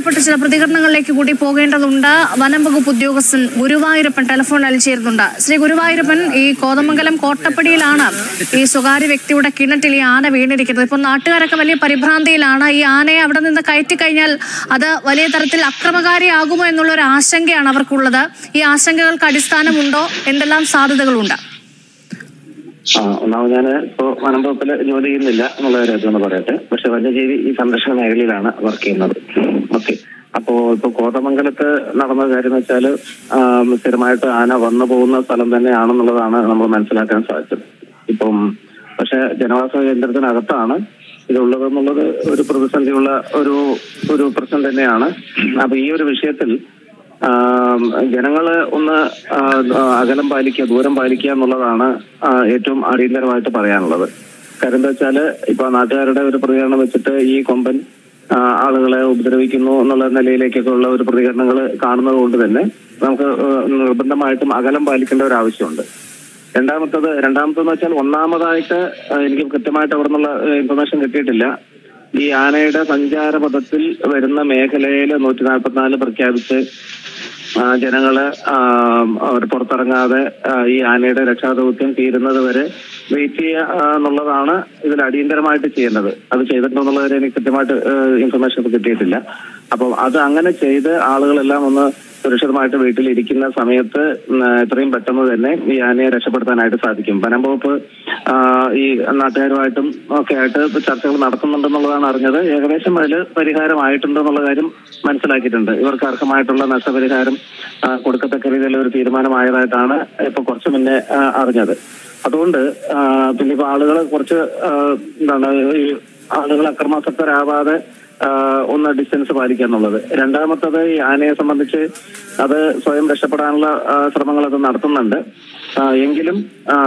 ബന്ധപ്പെട്ട് ചില പ്രതികരണങ്ങളിലേക്ക് കൂടി പോകേണ്ടതുണ്ട്. വനം വകുപ്പ് ഉദ്യോഗസ്ഥൻ ഗുരുവായൂരപ്പൻ ടെലിഫോണിൽ ചേരുന്നുണ്ട്. ശ്രീ ഗുരുവായൂരപ്പൻ, ഈ കോതമംഗലം കോട്ടപ്പടിയിലാണ് ഈ സ്വകാര്യ വ്യക്തിയുടെ കിണറ്റിൽ ഈ ആന വീണിരിക്കുന്നത്. ഇപ്പോൾ നാട്ടുകാരൊക്കെ വലിയ പരിഭ്രാന്തിയിലാണ്. ഈ ആനയെ അവിടെ നിന്ന് കയറ്റി കഴിഞ്ഞാൽ അത് വലിയ തരത്തിൽ അക്രമകാരിയാകുമോ എന്നുള്ള ഒരു ആശങ്കയാണ് അവർക്കുള്ളത്. ഈ ആശങ്കകൾക്ക് അടിസ്ഥാനമുണ്ടോ? എന്തെല്ലാം സാധ്യതകളുണ്ട്? ഒന്നാമത് ഞാൻ ഇപ്പോൾ വനം വകുപ്പിൽ ജോലി ചെയ്യുന്നില്ല എന്നുള്ള കാര്യമൊന്ന് പറയട്ടെ. പക്ഷെ വന്യജീവി ഈ സംരക്ഷണ മേഖലയിലാണ് വർക്ക് ചെയ്യുന്നത്. ഓക്കെ. അപ്പോ ഇപ്പൊ കോതമംഗലത്ത് നടന്ന കാര്യം എന്ന് വെച്ചാൽ സ്ഥിരമായിട്ട് ആന വന്നു പോകുന്ന സ്ഥലം തന്നെയാണെന്നുള്ളതാണ് നമ്മൾ മനസ്സിലാക്കാൻ സാധിച്ചത്. ഇപ്പം പക്ഷെ ജനവാസ കേന്ദ്രത്തിനകത്താണ് ഇതുള്ളതെന്നുള്ളത് ഒരു പ്രതിസന്ധിയുള്ള ഒരു പ്രശ്നം തന്നെയാണ്. അപ്പൊ ഈ ഒരു വിഷയത്തിൽ ജനങ്ങള് ഒന്ന് അകലം പാലിക്കുക, ദൂരം പാലിക്കുക എന്നുള്ളതാണ് ഏറ്റവും അടിയന്തരമായിട്ട് പറയാനുള്ളത്. കാര്യം എന്താ വെച്ചാല് ഇപ്പൊ നാട്ടുകാരുടെ ഒരു പ്രതികരണം വെച്ചിട്ട് ഈ കൊമ്പൻ ആളുകളെ ഉപദ്രവിക്കുന്നു എന്നുള്ള നിലയിലേക്കൊക്കെ ഉള്ള ഒരു പ്രതികരണങ്ങൾ കാണുന്നത് കൊണ്ട് തന്നെ നമുക്ക് നിർബന്ധമായിട്ടും അകലം പാലിക്കേണ്ട ഒരു ആവശ്യമുണ്ട്. രണ്ടാമത്തെന്ന് വെച്ചാൽ ഒന്നാമതായിട്ട് എനിക്ക് കൃത്യമായിട്ട് അവിടെ നിന്നുള്ള ഇൻഫർമേഷൻ കിട്ടിയിട്ടില്ല. ഈ ആനയുടെ സഞ്ചാരപഥത്തിൽ വരുന്ന മേഖലയിൽ 144 പ്രഖ്യാപിച്ച് ജനങ്ങള് പുറത്തിറങ്ങാതെ ഈ ആനയുടെ രക്ഷാദൗത്യം തീരുന്നത് വരെ വെയിറ്റ് ചെയ്യുക എന്നുള്ളതാണ് ഇതിൽ അടിയന്തരമായിട്ട് ചെയ്യേണ്ടത്. അത് ചെയ്തിട്ടുണ്ടെന്നുള്ളവരെ എനിക്ക് കൃത്യമായിട്ട് ഇൻഫർമേഷൻ കിട്ടിയിട്ടില്ല. അപ്പം അത് അങ്ങനെ ചെയ്ത് ആളുകളെല്ലാം ഒന്ന് സുരക്ഷിതമായിട്ട് വീട്ടിലിരിക്കുന്ന സമയത്ത് എത്രയും പെട്ടെന്ന് തന്നെ ഈ ആനയെ രക്ഷപ്പെടുത്താനായിട്ട് സാധിക്കും. വനം വകുപ്പ് ഈ നാട്ടുകാരുമായിട്ടും ഒക്കെ ആയിട്ട് ചർച്ചകൾ നടത്തുന്നുണ്ടെന്നുള്ളതാണ് അറിഞ്ഞത്. ഏകദേശം അതിൽ പരിഹാരമായിട്ടുണ്ടെന്നുള്ള കാര്യം മനസ്സിലാക്കിയിട്ടുണ്ട്. ഇവർക്ക് അർഹമായിട്ടുള്ള നഷ്ടപരിഹാരം കൊടുക്കത്തക്ക രീതിയിലുള്ള ഒരു തീരുമാനമായതായിട്ടാണ് ഇപ്പൊ കുറച്ചു മുന്നേ അറിഞ്ഞത്. അതുകൊണ്ട് പിന്നെ ഇപ്പൊ ആളുകൾ കുറച്ച് ഈ ആളുകൾ അക്രമാസക്തരാവാതെ ഒന്ന് ഡിസ്റ്റൻസ് പാലിക്കുക എന്നുള്ളത്. രണ്ടാമത്തത് ഈ ആനയെ സംബന്ധിച്ച് അത് സ്വയം രക്ഷപ്പെടാനുള്ള ശ്രമങ്ങൾ അത് നടത്തുന്നുണ്ട്. എങ്കിലും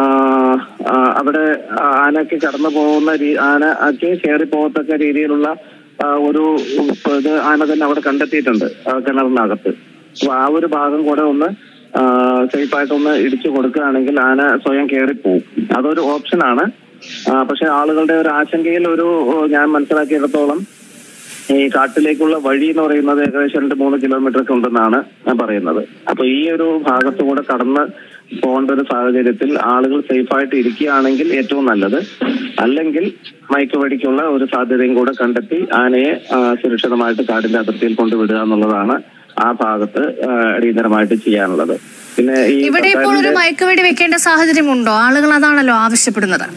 അവിടെ ആനയ്ക്ക് കടന്നു പോകുന്ന ആനയ്ക്ക് കയറി പോകത്തക്ക രീതിയിലുള്ള ഒരു ഇത് ആന തന്നെ അവിടെ കണ്ടെത്തിയിട്ടുണ്ട് കിണറിനകത്ത്. അപ്പൊ ആ ഒരു ഭാഗം കൂടെ ഒന്ന് സേഫായിട്ടൊന്ന് ഇടിച്ചു കൊടുക്കുകയാണെങ്കിൽ ആന സ്വയം കയറിപ്പോവും. അതൊരു ഓപ്ഷനാണ്. പക്ഷെ ആളുകളുടെ ഒരു ആശങ്കയിൽ ഞാൻ മനസ്സിലാക്കിയിടത്തോളം ഈ കാട്ടിലേക്കുള്ള വഴി എന്ന് പറയുന്നത് ഏകദേശം 2-3 കിലോമീറ്റർ ഒക്കെ ഉണ്ടെന്നാണ് പറയുന്നത്. അപ്പൊ ഈ ഒരു ഭാഗത്തുകൂടെ കടന്ന് പോകേണ്ട ഒരു സാഹചര്യത്തിൽ ആളുകൾ സേഫായിട്ട് ഇരിക്കുകയാണെങ്കിൽ ഏറ്റവും നല്ലത്. അല്ലെങ്കിൽ മയക്കുവെടിക്കുള്ള ഒരു സാധ്യതയും കൂടെ കണ്ടെത്തി ആനയെ സുരക്ഷിതമായിട്ട് കാടിന്റെ അതിർത്തിയിൽ കൊണ്ടുവിടുക എന്നുള്ളതാണ് ആ ഭാഗത്ത് അടിയന്തരമായിട്ട് ചെയ്യാനുള്ളത്. പിന്നെ ഇവിടെ ഇപ്പോൾ ഒരു മയക്കുവെടി വെക്കേണ്ട സാഹചര്യമുണ്ടോ? ആളുകൾ അതാണല്ലോ ആവശ്യപ്പെടുന്നത്.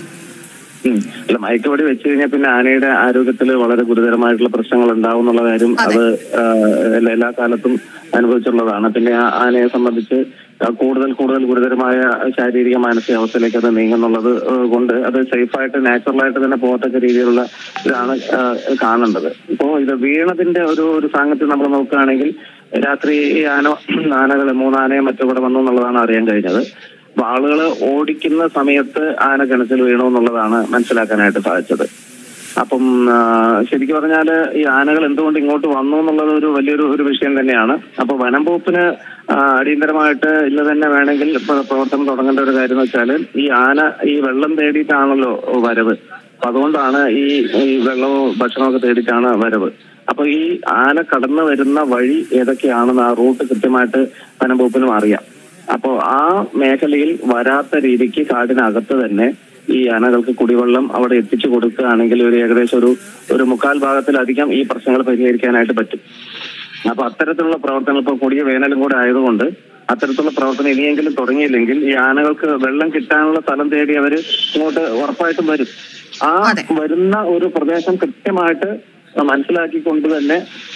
അല്ല, മയക്കുവെടി വെച്ച് കഴിഞ്ഞാൽ പിന്നെ ആനയുടെ ആരോഗ്യത്തിൽ വളരെ ഗുരുതരമായിട്ടുള്ള പ്രശ്നങ്ങൾ ഉണ്ടാവും എന്നുള്ള കാര്യം അത് എല്ലാ കാലത്തും അനുഭവിച്ചുള്ളതാണ്. പിന്നെ ആനയെ സംബന്ധിച്ച് കൂടുതൽ ഗുരുതരമായ ശാരീരിക മാനസികാവസ്ഥയിലേക്ക് അത് നീങ്ങുന്നുള്ളത് കൊണ്ട് അത് സേഫായിട്ട് നാച്ചുറലായിട്ട് തന്നെ പോകത്തക്ക രീതിയിലുള്ള ഇതാണ് കാണേണ്ടത്. ഇപ്പോ ഇത് വീണതിന്റെ ഒരു സാങ്കത്യം നമ്മൾ നോക്കുകയാണെങ്കിൽ രാത്രി ഈ ആനകൾ 3 ആനയും മറ്റും കൂടെ വന്നു എന്നുള്ളതാണ് അറിയാൻ കഴിഞ്ഞത്. അപ്പൊ ആളുകൾ ഓടിക്കുന്ന സമയത്ത് ആന കിണറ്റിൽ വീണു എന്നുള്ളതാണ് മനസ്സിലാക്കാനായിട്ട് സാധിച്ചത്. അപ്പം ശരിക്കും പറഞ്ഞാല് ഈ ആനകൾ എന്തുകൊണ്ട് ഇങ്ങോട്ട് വന്നു എന്നുള്ളത് ഒരു വലിയൊരു വിഷയം തന്നെയാണ്. അപ്പൊ വനം വകുപ്പിന് അടിയന്തരമായിട്ട് ഇന്ന് തന്നെ വേണമെങ്കിൽ പ്രവർത്തനം തുടങ്ങേണ്ട ഒരു കാര്യം എന്ന് വെച്ചാൽ ഈ ആന ഈ വെള്ളം തേടിയിട്ടാണല്ലോ വരവ്. അപ്പൊ അതുകൊണ്ടാണ് ഈ വെള്ളവും ഭക്ഷണമൊക്കെ തേടിയിട്ടാണ് വരവ്. അപ്പൊ ഈ ആന കടന്നു വരുന്ന വഴി ഏതൊക്കെയാണെന്ന് ആ റൂട്ട് കൃത്യമായിട്ട് വനം വകുപ്പിനും അറിയാം. അപ്പോ ആ മേഖലയിൽ വരാത്ത രീതിക്ക് കാടിനകത്ത് തന്നെ ഈ ആനകൾക്ക് കുടിവെള്ളം അവിടെ എത്തിച്ചു കൊടുക്കുകയാണെങ്കിൽ ഏകദേശം ഒരു 3/4 ഭാഗത്തിലധികം ഈ പ്രശ്നങ്ങൾ പരിഹരിക്കാനായിട്ട് പറ്റും. അപ്പൊ അത്തരത്തിലുള്ള പ്രവർത്തനങ്ങൾ ഇപ്പൊ കൊടിയ വേനലും കൂടെ ആയതുകൊണ്ട് അത്തരത്തിലുള്ള പ്രവർത്തനം ഇനിയെങ്കിലും തുടങ്ങിയില്ലെങ്കിൽ ഈ ആനകൾക്ക് വെള്ളം കിട്ടാനുള്ള സ്ഥലം തേടി അവര് ഇങ്ങോട്ട് ഉറപ്പായിട്ടും വരും. ആ വരുന്ന ഒരു പ്രദേശം കൃത്യമായിട്ട് മനസ്സിലാക്കിക്കൊണ്ട് തന്നെ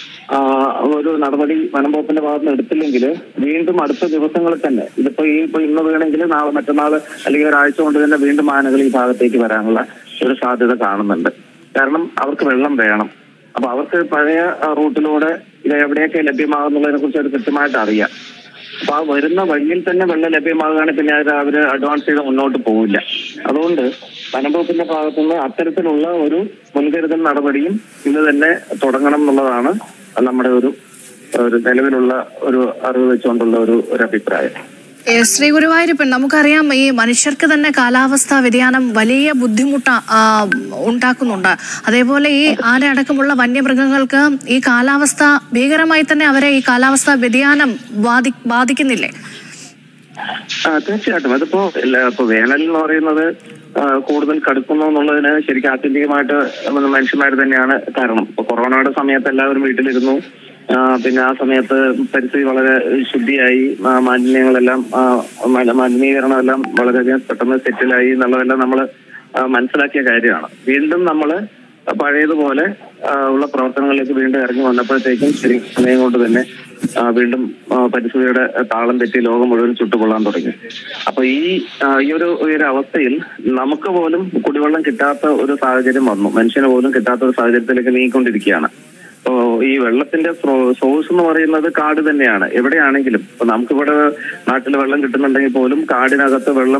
ഒരു നടപടി വനം വകുപ്പിന്റെ ഭാഗത്ത് നിന്ന് എടുത്തില്ലെങ്കിൽ വീണ്ടും അടുത്ത ദിവസങ്ങളിൽ തന്നെ ഇതിപ്പോ ഇന്ന് വീണെങ്കിൽ നാളെ മറ്റന്നാള് അല്ലെങ്കിൽ ഒരാഴ്ച കൊണ്ട് തന്നെ വീണ്ടും ആനകൾ ഈ ഭാഗത്തേക്ക് വരാനുള്ള ഒരു സാധ്യത കാണുന്നുണ്ട്. കാരണം അവർക്ക് വെള്ളം വേണം. അപ്പൊ അവർക്ക് പഴയ റൂട്ടിലൂടെ ഇത് എവിടെയൊക്കെ ലഭ്യമാകുന്നതിനെ കുറിച്ച് അത് കൃത്യമായിട്ട് അറിയാം. അപ്പൊ ആ വരുന്ന വഴിയിൽ തന്നെ വെള്ളം ലഭ്യമാകുകയാണെങ്കിൽ പിന്നെ അവര് അഡ്വാൻസ് ചെയ്ത് മുന്നോട്ട് പോവില്ല. അതുകൊണ്ട് വനംവകുപ്പിന്റെ ഭാഗത്തുനിന്ന് അത്തരത്തിലുള്ള ഒരു മുൻകരുതൽ നടപടിയും ഇന്ന് തന്നെ തുടങ്ങണം എന്നുള്ളതാണ് നമ്മുടെ ഒരു നിലവിലുള്ള ഒരു അറിവ് വെച്ചുകൊണ്ടുള്ള ഒരു അഭിപ്രായം. ശ്രീ ഗുരുവായൂരപ്പൻ, നമുക്കറിയാം ഈ മനുഷ്യർക്ക് തന്നെ കാലാവസ്ഥാ വ്യതിയാനം വലിയ ബുദ്ധിമുട്ട് ഉണ്ടാക്കുന്നുണ്ട്. അതേപോലെ ഈ ആന അടക്കമുള്ള വന്യമൃഗങ്ങൾക്ക് ഈ കാലാവസ്ഥ ഭീകരമായി തന്നെ അവരെ ഈ കാലാവസ്ഥാ വ്യതിയാനം ബാധിക്കുന്നില്ലേ? തീർച്ചയായിട്ടും. അതിപ്പോ വേനൽ എന്ന് പറയുന്നത് കൂടുതൽ കടുക്കുന്നു എന്നുള്ളതിന് ശരിക്കും ആത്യന്തികമായിട്ട് മനുഷ്യന്മാർ തന്നെയാണ് കാരണം. ഇപ്പൊ കൊറോണയുടെ സമയത്ത് എല്ലാവരും വീട്ടിലിരുന്നു. പിന്നെ ആ സമയത്ത് പരിസ്ഥിതി വളരെ ശുദ്ധിയായി, മാലിന്യങ്ങളെല്ലാം മലിനീകരണം എല്ലാം വളരെയധികം പെട്ടെന്ന് സെറ്റിലായി എന്നുള്ളതെല്ലാം നമ്മൾ മനസ്സിലാക്കിയ കാര്യമാണ്. വീണ്ടും നമ്മൾ പഴയതുപോലെ ഉള്ള പ്രവർത്തനങ്ങളിലേക്ക് വീണ്ടും ഇറങ്ങി വന്നപ്പോഴത്തേക്കും ശരി സമയം കൊണ്ട് തന്നെ വീണ്ടും പരിസ്ഥിതിയുടെ താളം തെറ്റി ലോകം മുഴുവൻ ചുട്ടുകൊള്ളാൻ തുടങ്ങി. അപ്പൊ ഈ ഒരു അവസ്ഥയിൽ നമുക്ക് പോലും കുടിവെള്ളം കിട്ടാത്ത ഒരു സാഹചര്യം വന്നു. മനുഷ്യന് പോലും കിട്ടാത്ത ഒരു സാഹചര്യത്തിലേക്ക് നീങ്ങിക്കൊണ്ടിരിക്കുകയാണ്. ഈ വെള്ളത്തിന്റെ സോഴ്സ് എന്ന് പറയുന്നത് കാട് തന്നെയാണ്. എവിടെയാണെങ്കിലും ഇപ്പൊ നമുക്കിവിടെ നാട്ടിൽ വെള്ളം കിട്ടുന്നുണ്ടെങ്കിൽ പോലും കാടിനകത്ത് വെള്ളം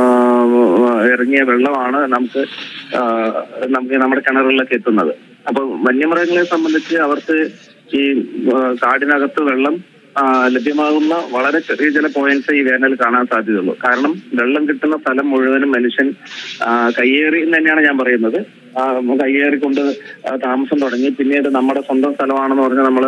ഇറങ്ങിയ വെള്ളമാണ് നമുക്ക് നമ്മുടെ കിണറുകളിലൊക്കെ എത്തുന്നത്. അപ്പൊ വന്യമൃഗങ്ങളെ സംബന്ധിച്ച് അവർക്ക് ഈ കാടിനകത്ത് വെള്ളം ലഭ്യമാകുന്ന വളരെ ചെറിയ ചില പോയിന്റ്സ് ഈ വേനൽ കാണാൻ സാധ്യതയുള്ളൂ. കാരണം വെള്ളം കിട്ടുന്ന സ്ഥലം മുഴുവനും മനുഷ്യൻ കയ്യേറി എന്ന് തന്നെയാണ് ഞാൻ പറയുന്നത്. കയ്യേറിക്കൊണ്ട് താമസം തുടങ്ങി. പിന്നീട് നമ്മുടെ സ്വന്തം സ്ഥലമാണെന്ന് പറഞ്ഞ് നമ്മള്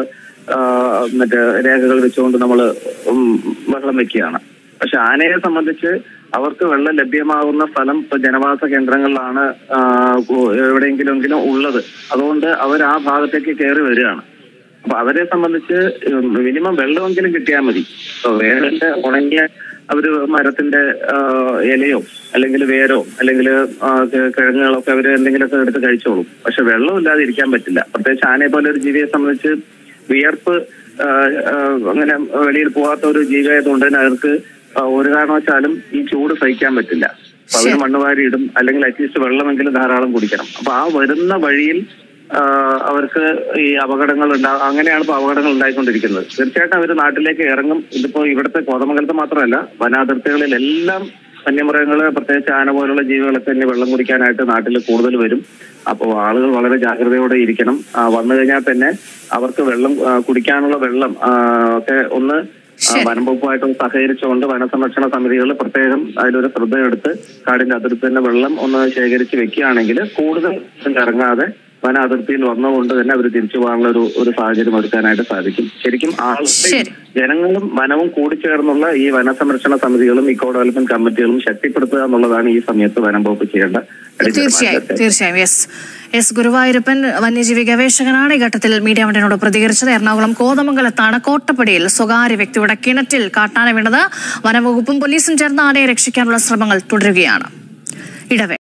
മറ്റേ രേഖകൾ വെച്ചുകൊണ്ട് നമ്മള് വെള്ളം വെക്കുകയാണ്. പക്ഷെ ആനയെ സംബന്ധിച്ച് അവർക്ക് വെള്ളം ലഭ്യമാകുന്ന സ്ഥലം ഇപ്പൊ ജനവാസ കേന്ദ്രങ്ങളിലാണ് എവിടെയെങ്കിലും ഉള്ളത്. അതുകൊണ്ട് അവർ ആ ഭാഗത്തേക്ക് കയറി വരികയാണ്. അപ്പൊ അവരെ സംബന്ധിച്ച് മിനിമം വെള്ളമെങ്കിലും കിട്ടിയാൽ മതി. വേനലിന്റെ ഉണങ്ങിയ അവര് മരത്തിന്റെ ഇലയോ അല്ലെങ്കിൽ വേരോ അല്ലെങ്കിൽ കിഴങ്ങുകളൊക്കെ അവര് എന്തെങ്കിലുമൊക്കെ എടുത്ത് കഴിച്ചോളും. പക്ഷെ വെള്ളമില്ലാതെ ഇരിക്കാൻ പറ്റില്ല. പ്രത്യേകിച്ച് ആനയെ പോലെ ഒരു ജീവിയെ സംബന്ധിച്ച് വിയർപ്പ് അങ്ങനെ വെളിയിൽ പോകാത്ത ഒരു ജീവിയായതുകൊണ്ട് തന്നെ അവർക്ക് ഒരു കാരണവശാലും ഈ ചൂട് സഹിക്കാൻ പറ്റില്ല. അപ്പൊ അവര് മണ്ണുവാരി ഇടും, അല്ലെങ്കിൽ അറ്റ്ലീസ്റ്റ് വെള്ളമെങ്കിലും ധാരാളം കുടിക്കണം. അപ്പൊ ആ വരുന്ന വഴിയിൽ അവർക്ക് ഈ അപകടങ്ങൾ അങ്ങനെയാണ് ഇപ്പൊ അപകടങ്ങൾ ഉണ്ടായിക്കൊണ്ടിരിക്കുന്നത്. തീർച്ചയായിട്ടും അവർ നാട്ടിലേക്ക് ഇറങ്ങും. ഇതിപ്പോ ഇവിടുത്തെ കോതമംഗലത്ത് മാത്രമല്ല, വനാതിർത്തികളിലെല്ലാം വന്യമൃഗങ്ങള് പ്രത്യേകിച്ച് ആന പോലുള്ള ജീവികളൊക്കെ തന്നെ വെള്ളം കുടിക്കാനായിട്ട് നാട്ടിൽ കൂടുതൽ വരും. അപ്പോൾ ആളുകൾ വളരെ ജാഗ്രതയോടെ ഇരിക്കണം. വന്നു കഴിഞ്ഞാൽ തന്നെ അവർക്ക് വെള്ളം കുടിക്കാനുള്ള വെള്ളം ഒക്കെ ഒന്ന് വനംവകുപ്പുമായിട്ട് സഹകരിച്ചുകൊണ്ട് വനസംരക്ഷണ സമിതികൾ പ്രത്യേകം അതിലൊരു ശ്രദ്ധയെടുത്ത് കാടിന്റെ അതിർത്തി തന്നെ വെള്ളം ഒന്ന് ശേഖരിച്ച് വെക്കുകയാണെങ്കിൽ കൂടുതൽ ഇറങ്ങാതെ വന അതിർത്തിയിൽ വന്നുകൊണ്ട് തന്നെ അവർ തിരിച്ചു പോകാനുള്ള ഒരു സാഹചര്യം ഒരുക്കാനായിട്ട് സാധിക്കും. ശരിക്കും ജനങ്ങളും വനവും കൂടിച്ചേർന്നുള്ള ഈ വനസംരക്ഷണ സമിതികളും ഇക്കോ ഡെവലപ്മെന്റ് കമ്മിറ്റികളും ശക്തിപ്പെടുത്തുക എന്നുള്ളതാണ് ഈ സമയത്ത് വനം വകുപ്പ് ചെയ്യേണ്ട. തീർച്ചയായും. എസ് ഗുരുവായൂരപ്പൻ വന്യജീവി ഗവേഷകനാണ് ഈ ഘട്ടത്തിൽ മീഡിയ വണ്ടിനോട് പ്രതികരിച്ചത്. എറണാകുളം കോതമംഗലത്താണ് കോട്ടപ്പടിയിൽ സ്വകാര്യ വ്യക്തിയുടെ കിണറ്റിൽ കാട്ടാന വീണത്. വനംവകുപ്പും പോലീസും ചേർന്ന് ആനയെ രക്ഷിക്കാനുള്ള ശ്രമങ്ങൾ തുടരുകയാണ്. ഇടവേ